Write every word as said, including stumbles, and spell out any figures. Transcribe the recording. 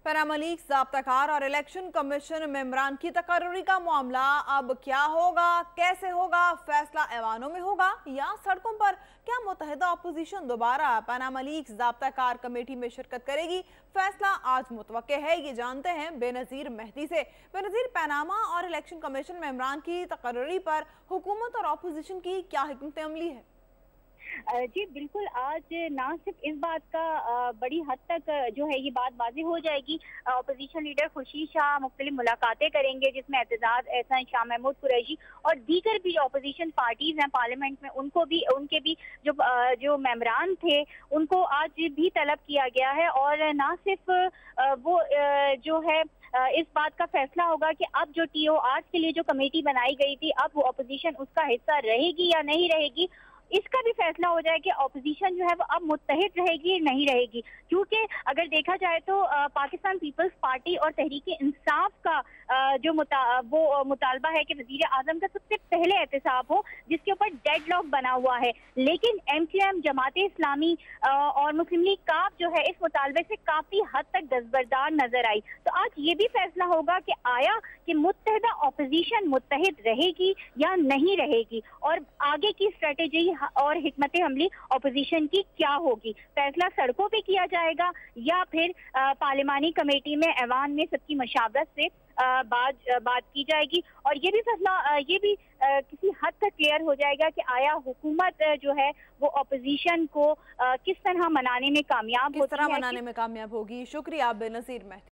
Panama leaks, ज़ाब्ताकार और election commission मेंबरान की तकर्री का मामला अब क्या होगा, कैसे होगा? फैसला ऐवानों में होगा या सड़कों पर? क्या मुत्तहिदा अपोजिशन दोबारा पनामा लीक्स ज़ाब्ताकार कमेटी में शिरकत करेगी? फैसला आज मुतवक्के है, ये जानते हैं बेनज़ीर मेहदी से। बेनज़ीर, पनामा और इलेक्शन कमीशन मेंबरान की तकर्री पर हुकूमत और अपोजिशन की क्या हिकमत अमली है? जी बिल्कुल, आज ना सिर्फ इस बात का बड़ी हद तक जो है ये बात वाज़ेह हो जाएगी। अपोजिशन लीडर खुर्शीद शाह मुख्तलिफ मुलाकातें करेंगे, जिसमें एतजाज एहसान शाह महमूद कुरैशी और दीगर भी जो अपोजिशन पार्टीज हैं पार्लियामेंट में, उनको भी उनके भी जो जो मेंबरान थे उनको आज भी तलब किया गया है। और ना सिर्फ वो जो है इस बात का फैसला होगा कि अब जो टीओ आज के लिए जो कमेटी बनाई गई थी, अब वो अपोजिशन उसका हिस्सा रहेगी या नहीं रहेगी, इसका भी फैसला हो जाए कि अपोजिशन जो है वो अब मुत्तहिद रहेगी नहीं रहेगी। क्योंकि अगर देखा जाए तो पाकिस्तान पीपल्स पार्टी और तहरीक इंसाफ का जो मुता, वो मुतालबा है कि वजीर आजम का सबसे पहले एहतसाब हो, जिसके ऊपर डेडलॉक बना हुआ है। लेकिन M Q M, Jamaat Islami और मुस्लिम लीग काफ जो है इस मुतालबे से काफी हद तक दस्तबरदार नजर आई। तो आज ये भी फैसला होगा कि आया कि मुत्तहिदा अपोजिशन मुत्तहिद रहेगी या नहीं रहेगी, और आगे की स्ट्रेटेजी और हिकमत अमली अपोजिशन की क्या होगी। फैसला सड़कों पे किया जाएगा या फिर पार्लिमानी कमेटी में ऐवान में सबकी मशावरत से बात बात की जाएगी। और ये भी फैसला ये भी आ, किसी हद तक क्लियर हो जाएगा कि आया हुकूमत जो है वो अपोजिशन को आ, किस तरह मनाने में कामयाब किस तरह होती है, मनाने में कामयाब होगी। शुक्रिया बेनज़ीर मेहदी।